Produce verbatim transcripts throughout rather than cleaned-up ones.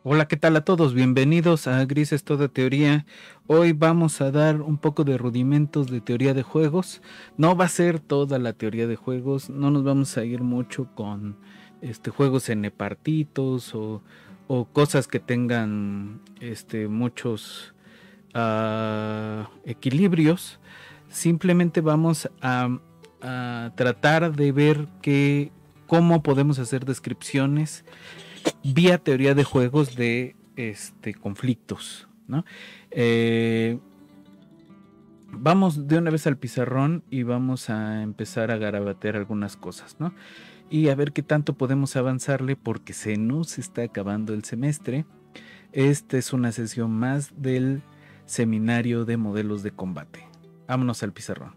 Hola, ¿qué tal a todos? Bienvenidos a Grises Toda Teoría. Hoy vamos a dar un poco de rudimentos de teoría de juegos. No va a ser toda la teoría de juegos, no nos vamos a ir mucho con este, juegos N-partitos o, o cosas que tengan este, muchos uh, equilibrios. Simplemente vamos a, a tratar de ver que, cómo podemos hacer descripciones vía teoría de juegos de este, conflictos, ¿no? Eh, vamos de una vez al pizarrón y vamos a empezar a garabatear algunas cosas, ¿no? Y a ver qué tanto podemos avanzarle porque se nos está acabando el semestre. Esta es una sesión más del seminario de modelos de combate. Vámonos al pizarrón.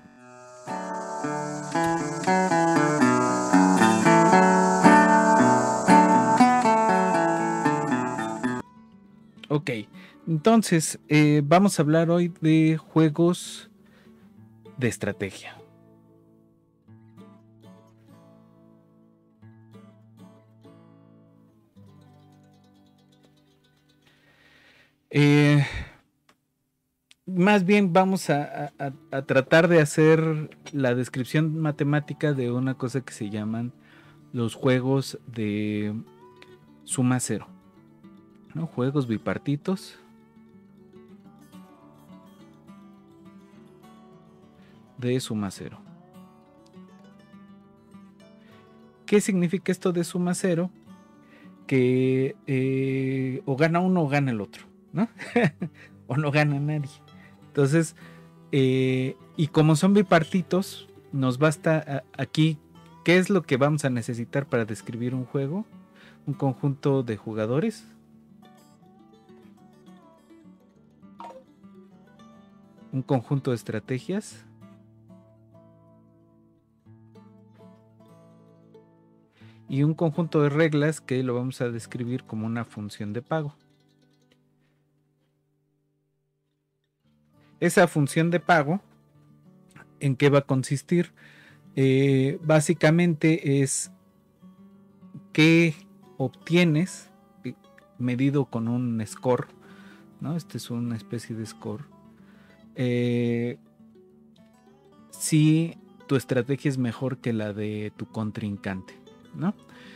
Ok, entonces eh, vamos a hablar hoy de juegos de estrategia. Eh, más bien vamos a, a, a, tratar de hacer la descripción matemática de una cosa que se llaman los juegos de suma cero, ¿no? Juegos bipartitos de suma cero. ¿Qué significa esto de suma cero? Que eh, o gana uno o gana el otro, ¿no? O no gana nadie. Entonces, eh, y como son bipartitos, nos basta a, aquí, ¿qué es lo que vamos a necesitar para describir un juego? Un conjunto de jugadores, un conjunto de estrategias y un conjunto de reglas que lo vamos a describir como una función de pago. Esa función de pago, ¿en qué va a consistir? Eh, básicamente es qué obtienes medido con un score, ¿no? Este es una especie de score. Eh, si tu estrategia es mejor que la de tu contrincante, ¿no?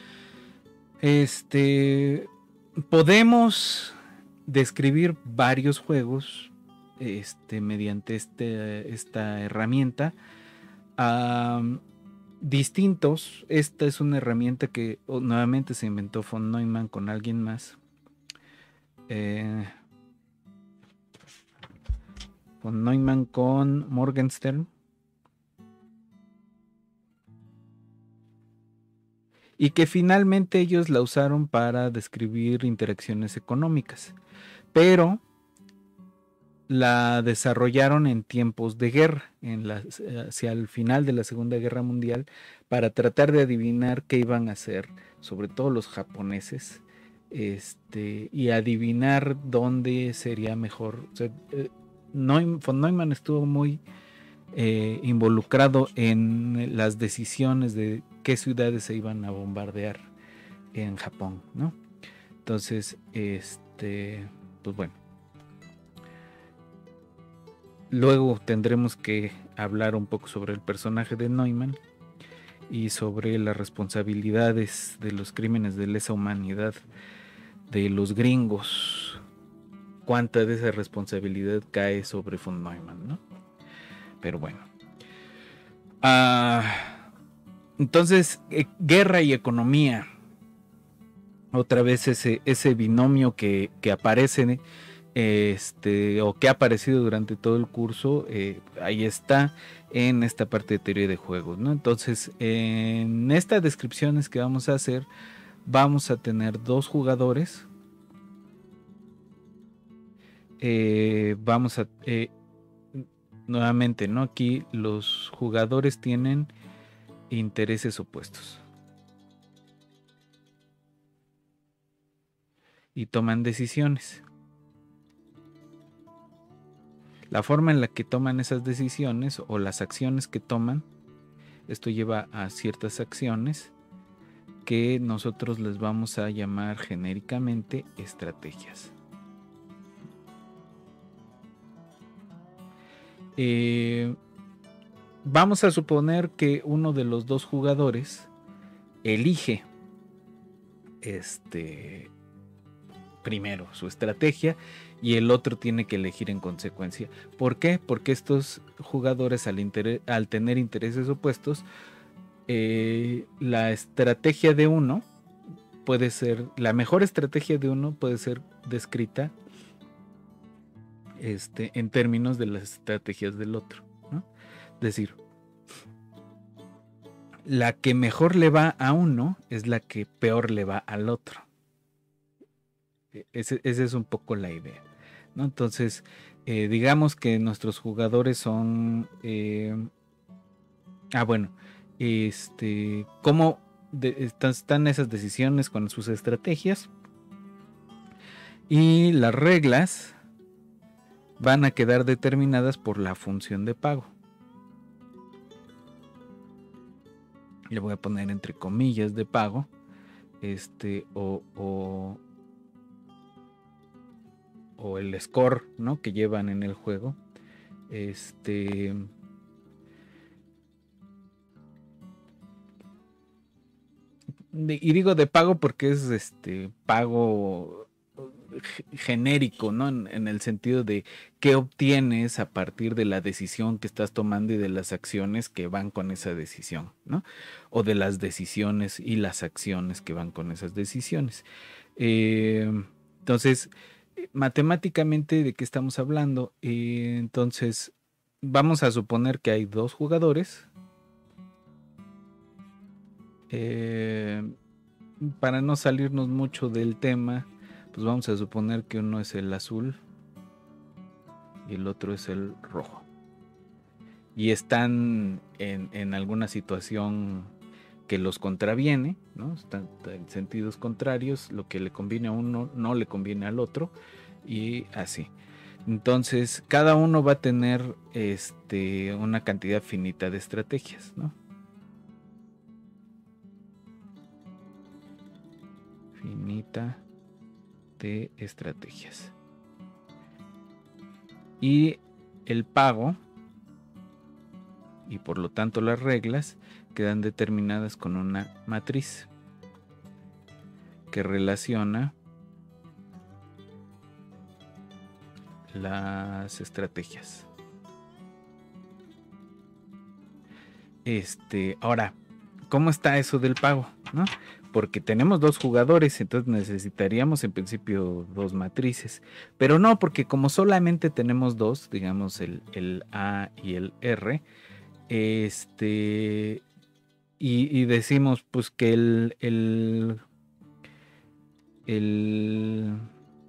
Este, podemos describir varios juegos este, mediante este, esta herramienta. Um, distintos. Esta es una herramienta que oh, nuevamente se inventó von Neumann con alguien más. Eh, von Neumann con Morgenstern. Y que finalmente ellos la usaron para describir interacciones económicas. Pero la desarrollaron en tiempos de guerra, en la, hacia el final de la Segunda Guerra Mundial, para tratar de adivinar qué iban a hacer, sobre todo los japoneses, este, y adivinar dónde sería mejor. O sea, eh, Neumann, von Neumann estuvo muy eh, involucrado en las decisiones de qué ciudades se iban a bombardear en Japón, ¿no? Entonces, este, pues bueno. Luego tendremos que hablar un poco sobre el personaje de Neumann y sobre las responsabilidades de los crímenes de lesa humanidad de los gringos. Cuánta de esa responsabilidad cae sobre von Neumann, ¿no? Pero bueno. Ah, entonces, eh, guerra y economía. Otra vez ese, ese binomio que, que aparece este, o que ha aparecido durante todo el curso, eh, ahí está en esta parte de teoría de juegos, ¿no? Entonces, en estas descripciones que vamos a hacer, vamos a tener dos jugadores. Eh, vamos a eh, nuevamente, ¿no? Aquí los jugadores tienen intereses opuestos y toman decisiones. La forma en la que toman esas decisiones o las acciones que toman, esto lleva a ciertas acciones, que nosotros les vamos a llamar genéricamente estrategias. Eh, vamos a suponer que uno de los dos jugadores elige este primero su estrategia y el otro tiene que elegir en consecuencia. ¿Por qué? Porque estos jugadores al, inter al tener intereses opuestos, eh, la estrategia de uno puede ser, la mejor estrategia de uno puede ser descrita este, en términos de las estrategias del otro, ¿no? Es decir, la que mejor le va a uno es la que peor le va al otro. Ese, esa es un poco la idea, ¿no? Entonces, eh, digamos que nuestros jugadores son... Eh, ah, bueno, este, ¿cómo de, están, están esas decisiones con sus estrategias? Y las reglas van a quedar determinadas por la función de pago. Le voy a poner entre comillas de pago, este, o... o o el score, ¿no?, que llevan en el juego. Este y digo de pago porque es este pago genérico, ¿no? En, en el sentido de qué obtienes a partir de la decisión que estás tomando y de las acciones que van con esa decisión, ¿no? O de las decisiones y las acciones que van con esas decisiones. Eh, entonces, matemáticamente, ¿de qué estamos hablando? Eh, entonces, vamos a suponer que hay dos jugadores. Eh, para no salirnos mucho del tema, pues vamos a suponer que uno es el azul y el otro es el rojo. Y están en, en alguna situación que los contraviene, ¿no? Están en sentidos contrarios, lo que le conviene a uno no le conviene al otro, y así. Entonces, cada uno va a tener este, una cantidad finita de estrategias, ¿no? Finita de estrategias. Y el pago, y por lo tanto las reglas, quedan determinadas con una matriz que relaciona las estrategias. Este, ahora, ¿cómo está eso del pago? ¿No? Porque tenemos dos jugadores, entonces necesitaríamos en principio dos matrices. Pero no, porque como solamente tenemos dos, digamos el, el A y el R, este, y, y decimos pues que el, el, el,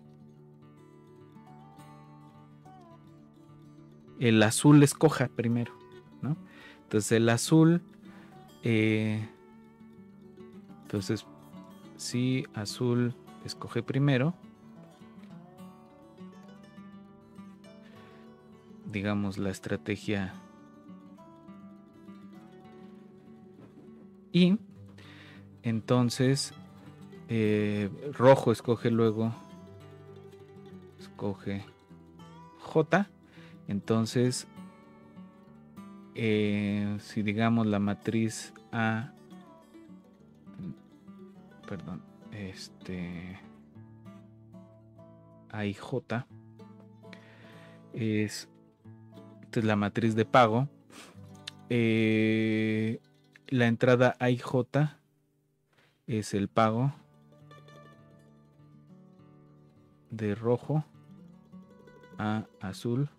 el azul escoja primero, ¿no? Entonces el azul, eh, entonces si azul escoge primero, digamos la estrategia I, entonces eh, rojo escoge luego, escoge J, entonces eh, si digamos la matriz A, perdón, este A y J es, esta es la matriz de pago, eh, la entrada A y J es el pago de rojo a azul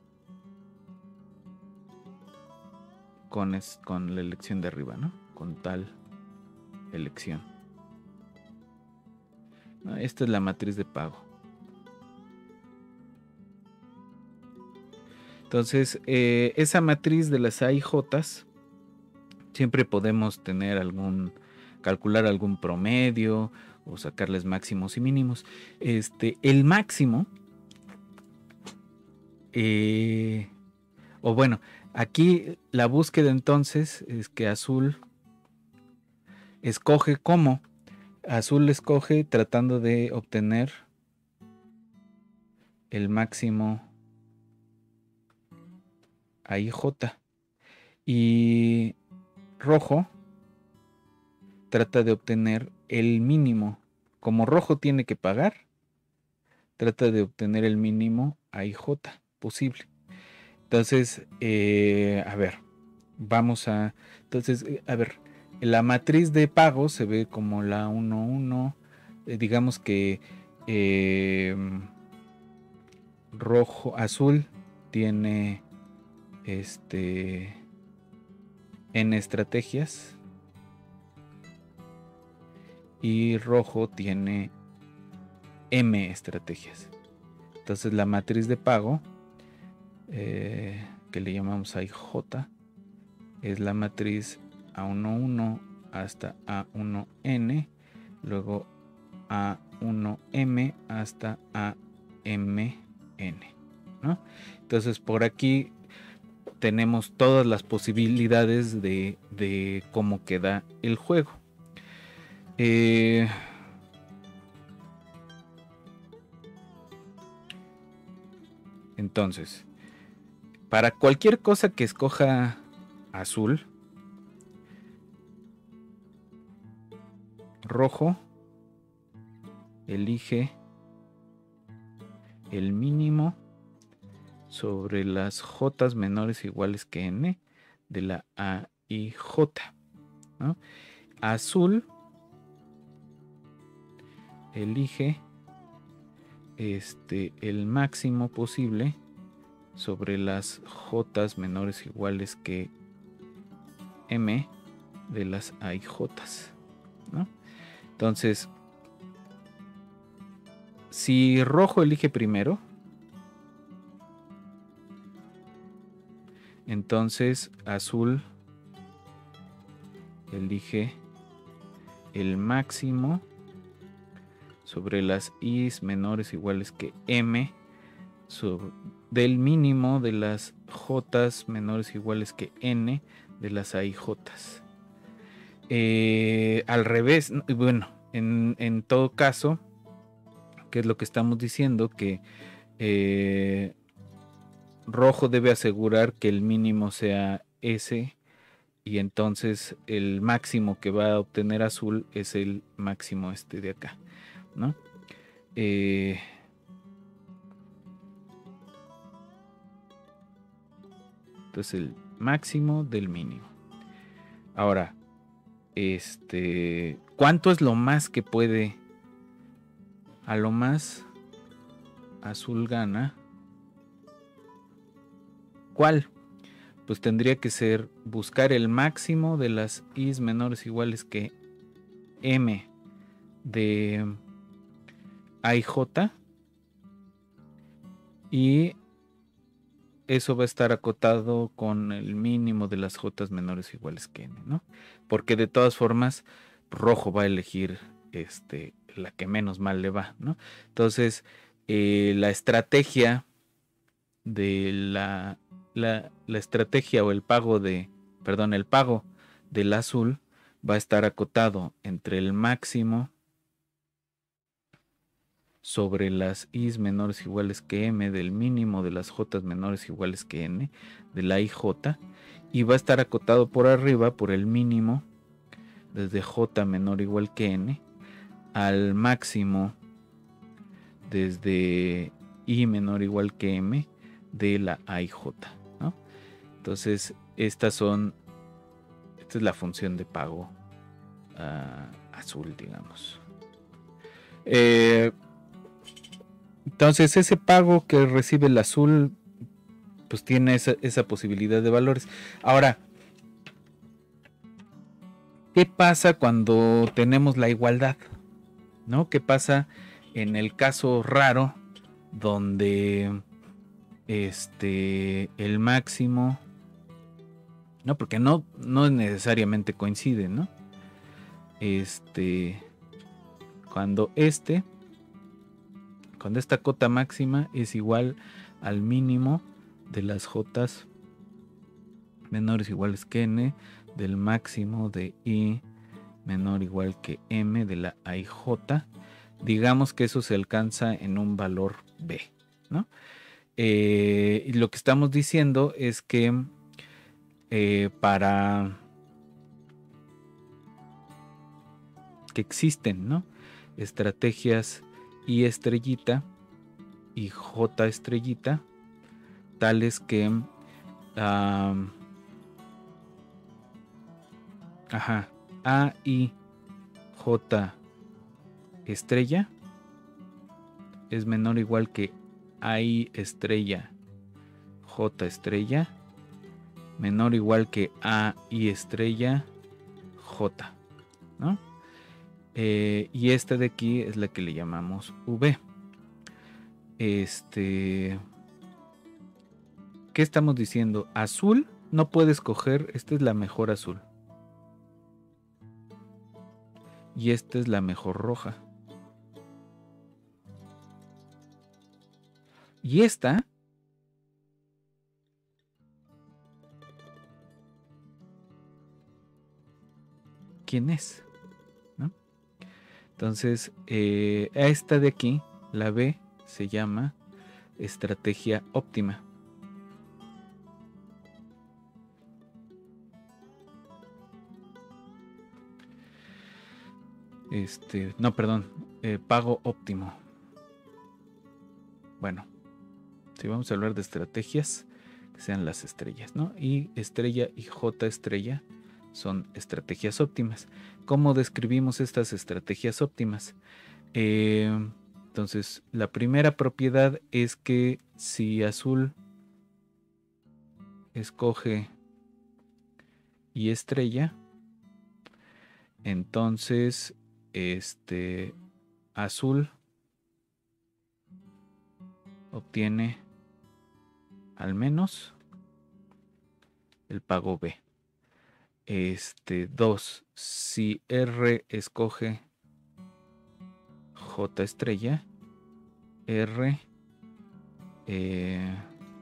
con, es, con la elección de arriba, ¿no? Con tal elección. ¿No? Esta es la matriz de pago. Entonces, eh, esa matriz de las A y J siempre podemos tener algún, calcular algún promedio o sacarles máximos y mínimos. Este, el máximo, eh, o bueno, aquí la búsqueda entonces es que azul escoge cómo. Azul escoge tratando de obtener el máximo A I J. Y rojo trata de obtener el mínimo. Como rojo tiene que pagar, trata de obtener el mínimo A I J posible. Entonces, eh, a ver, vamos a... Entonces, a ver, la matriz de pago se ve como la uno uno. Eh, digamos que eh, rojo, azul tiene este N estrategias y rojo tiene M estrategias. Entonces la matriz de pago eh, que le llamamos A I J es la matriz A uno uno hasta A uno N, luego A uno M hasta A M N, ¿no? Entonces por aquí tenemos todas las posibilidades de, de cómo queda el juego. Eh, entonces, para cualquier cosa que escoja azul, rojo elige el mínimo sobre las J menores iguales que N de la A I J, ¿no? Azul elige este, el máximo posible sobre las J menores iguales que M de las A I J, ¿no? Entonces, si rojo elige primero, entonces azul elige el máximo sobre las I's menores iguales que M sobre, del mínimo de las J's menores iguales que N de las A I J's. Eh, al revés, bueno, en, en todo caso, ¿qué es lo que estamos diciendo? Que eh, rojo debe asegurar que el mínimo sea S y entonces el máximo que va a obtener azul es el máximo este de acá, ¿no? Eh, entonces el máximo del mínimo. Ahora, este, ¿cuánto es lo más que puede? A lo más azul gana. ¿Cuál? Pues tendría que ser buscar el máximo de las I's menores iguales que M de A I J, y eso va a estar acotado con el mínimo de las J's menores iguales que N, ¿no? Porque de todas formas rojo va a elegir este, la que menos mal le va, ¿no? Entonces eh, la estrategia de la, la, la estrategia o el pago de, perdón, el pago del azul va a estar acotado entre el máximo sobre las I's menores iguales que M del mínimo de las J's menores iguales que N de la I J, y va a estar acotado por arriba por el mínimo desde J menor igual que N al máximo desde I menor igual que M de la A I J, ¿no? Entonces estas son esta es la función de pago uh, azul, digamos. eh, Entonces ese pago que recibe el azul pues tiene esa, esa posibilidad de valores. Ahora, ¿qué pasa cuando tenemos la igualdad? ¿No? ¿Qué pasa en el caso raro donde este el máximo, no, porque no, no necesariamente coincide, ¿no? Este, cuando este Cuando esta cota máxima es igual al mínimo de las J's menores iguales que N del máximo de I menor o igual que M de la A y J. Digamos que eso se alcanza en un valor B, ¿no? Eh, y lo que estamos diciendo es que eh, para que existen, ¿no?, estrategias I estrellita y J estrellita, tales que um, ajá, A y J estrella es menor o igual que A y estrella J estrella, menor o igual que A y estrella J, ¿no? Eh, y esta de aquí es la que le llamamos V. Este, ¿qué estamos diciendo? Azul no puede escoger, esta es la mejor azul. Y esta es la mejor roja. Y esta ¿quién es? ¿No? Entonces, eh, a esta de aquí, la B, se llama estrategia óptima. Este, no, perdón, eh, pago óptimo. Bueno, si vamos a hablar de estrategias, que sean las estrellas, ¿no? Y estrella y J estrella son estrategias óptimas. ¿Cómo describimos estas estrategias óptimas? Eh, entonces, la primera propiedad es que si azul escoge y estrella, entonces este azul obtiene al menos el pago B. Este dos, si R escoge J estrella, R eh,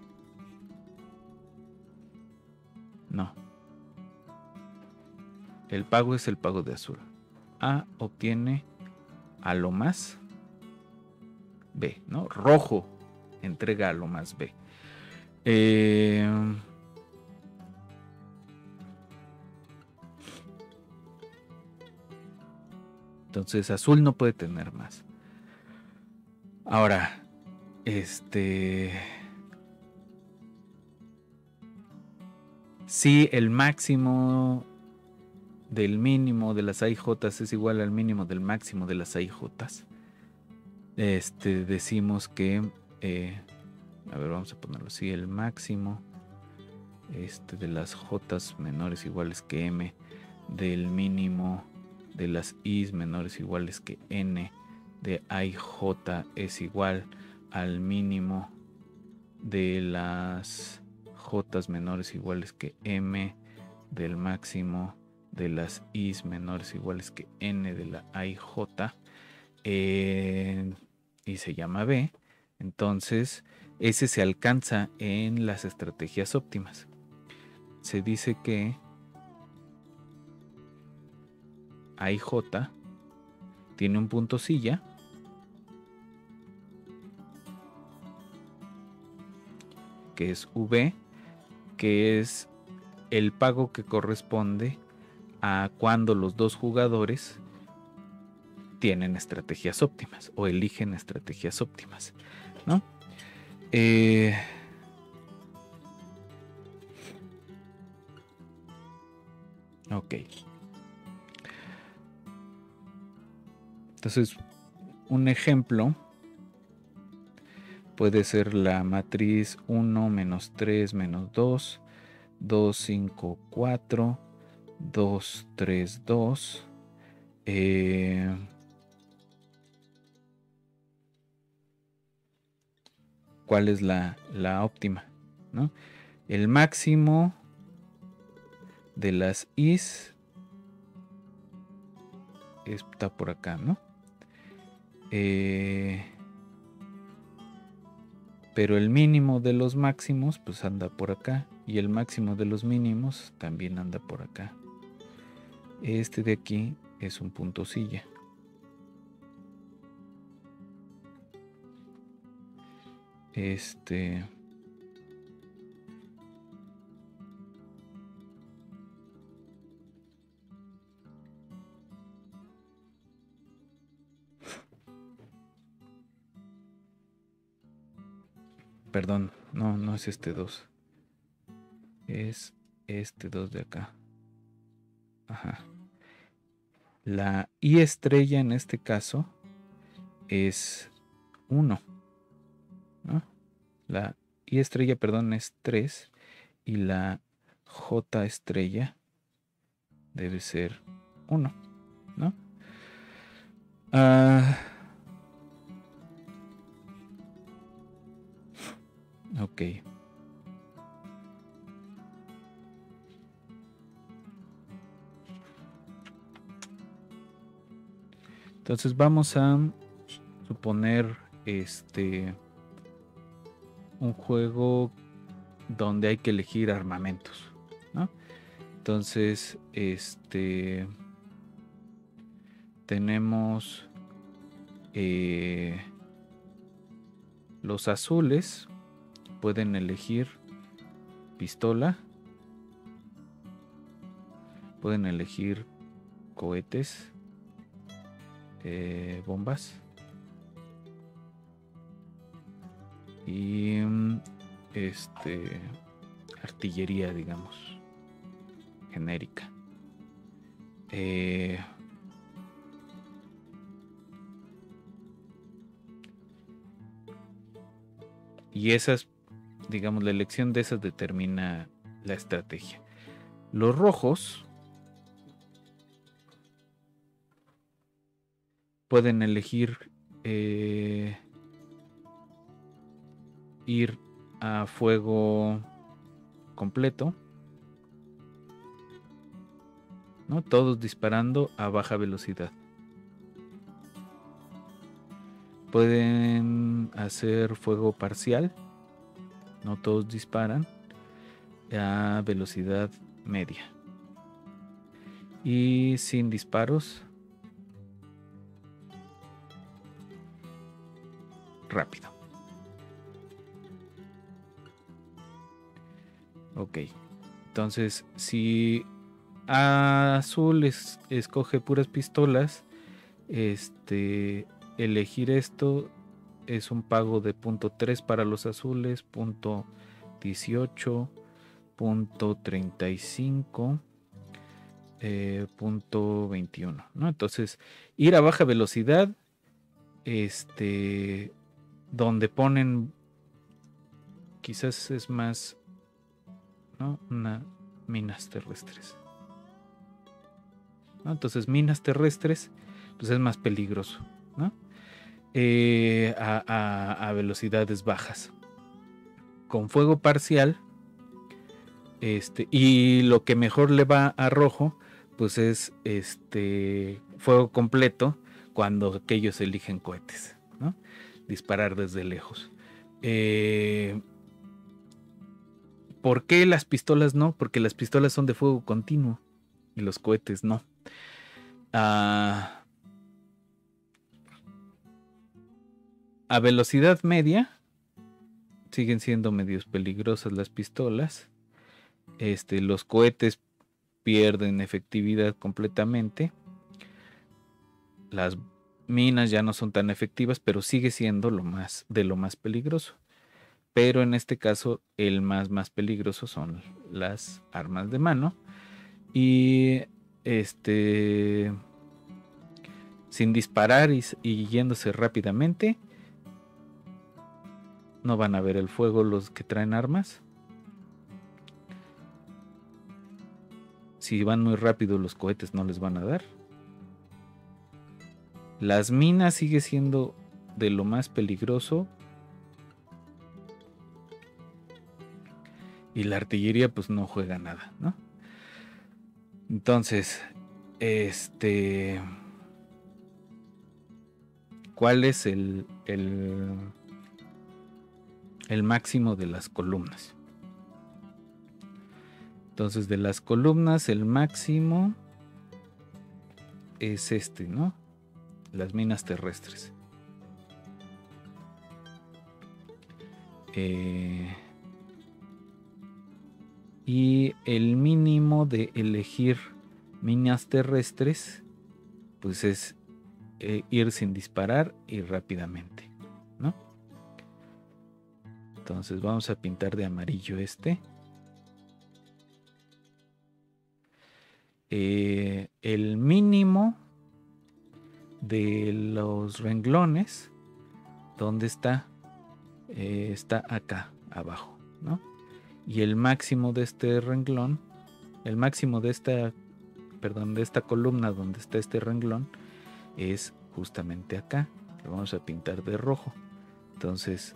no, el pago es el pago de azul. A obtiene a lo más B, ¿no? Rojo entrega a lo más B. Eh, entonces azul no puede tener más. Ahora, este, si el máximo del mínimo de las A y J es igual al mínimo del máximo de las A y J, este, decimos que, eh, a ver, vamos a ponerlo así, el máximo este, de las J menores iguales que M, del mínimo de las I menores iguales que N, de A y J es igual al mínimo de las J menores iguales que M, del máximo de las I menores iguales que N de la A y J, eh, y se llama B. Entonces ese se alcanza en las estrategias óptimas. Se dice que A y J tiene un punto silla que es V, que es el pago que corresponde a cuando los dos jugadores tienen estrategias óptimas o eligen estrategias óptimas, ¿no? Eh, ok. Entonces, un ejemplo puede ser la matriz uno menos tres menos dos, dos, cinco, cuatro, dos, tres, dos. Eh, ¿Cuál es la, la óptima? ¿No? El máximo de las Is está por acá, ¿no? Eh, pero el mínimo de los máximos pues anda por acá, y el máximo de los mínimos también anda por acá. Este de aquí es un punto silla. Este... Perdón, no, no es este dos. Es este dos de acá. Ajá. La I estrella en este caso es uno, ¿no? La I estrella, perdón, es tres. Y la J estrella debe ser uno, ¿no? Ah, ok. Entonces vamos a suponer este un juego donde hay que elegir armamentos, ¿no? Entonces, este tenemos eh, los azules pueden elegir pistola, pueden elegir cohetes, eh, bombas y este artillería, digamos, genérica. Eh, y esas, digamos, la elección de esas determina la estrategia. Los rojos pueden elegir eh, ir a fuego completo, ¿no? Todos disparando a baja velocidad. Pueden hacer fuego parcial, no todos disparan, a velocidad media. Y sin disparos, rápido. Ok, entonces si azul es, escoge puras pistolas, este, elegir esto es un pago de punto tres para los azules, punto dieciocho, punto treinta y cinco, eh, punto veintiuno, ¿no? Entonces ir a baja velocidad, este, donde ponen, quizás es más, ¿no? Una, minas terrestres, ¿no? Entonces minas terrestres, pues es más peligroso, ¿no? Eh, a, a, a velocidades bajas. Con fuego parcial, este, y lo que mejor le va a rojo, pues es este fuego completo cuando aquellos eligen cohetes, ¿no? Disparar desde lejos. Eh, ¿Por qué las pistolas no? Porque las pistolas son de fuego continuo y los cohetes no. Ah, a velocidad media siguen siendo medios peligrosas las pistolas. Este, los cohetes pierden efectividad completamente. Las minas ya no son tan efectivas, pero sigue siendo lo más de lo más peligroso. Pero en este caso el más más peligroso son las armas de mano y este sin disparar y, y yéndose rápidamente no van a ver el fuego los que traen armas. Si van muy rápido los cohetes no les van a dar. Las minas sigue siendo de lo más peligroso. Y la artillería pues no juega nada, ¿no? Entonces, este... ¿cuál es el, el, el máximo de las columnas? Entonces, de las columnas, el máximo es este, ¿no? Las minas terrestres. Eh, y el mínimo de elegir minas terrestres, pues es eh, ir sin disparar y rápidamente, ¿no? Entonces vamos a pintar de amarillo este. Eh, el mínimo de los renglones, ¿dónde está? Eh, está acá abajo, ¿no? Y el máximo de este renglón, el máximo de esta, perdón, de esta columna donde está este renglón es justamente acá. Lo vamos a pintar de rojo. Entonces,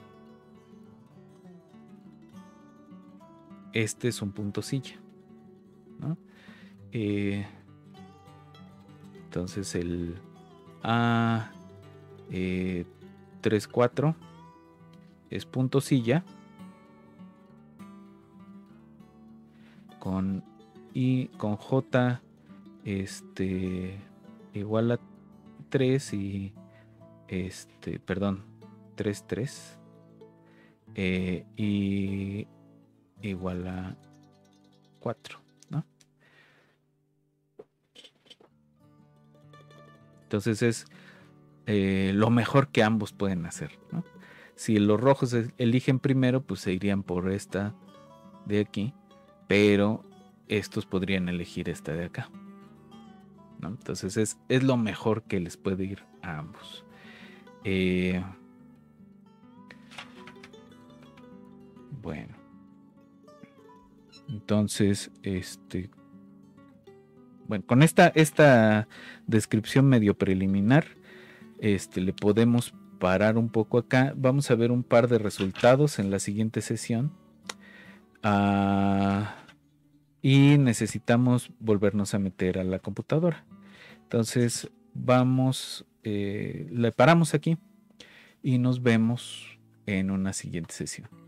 este es un punto silla, ¿no? Eh, entonces el A eh, tres cuatro es punto silla con y con J este igual a tres y este perdón tres tres eh, y igual a cuatro, ¿no? Entonces es eh, lo mejor que ambos pueden hacer, ¿no? Si los rojos eligen primero, pues se irían por esta de aquí, pero estos podrían elegir esta de acá, ¿no? Entonces es, es lo mejor que les puede ir a ambos. Eh, bueno, entonces, este, bueno, con esta, esta descripción medio preliminar, este, le podemos parar un poco acá. Vamos a ver un par de resultados en la siguiente sesión. Uh, y necesitamos volvernos a meter a la computadora. Entonces vamos, eh, le paramos aquí y nos vemos en una siguiente sesión.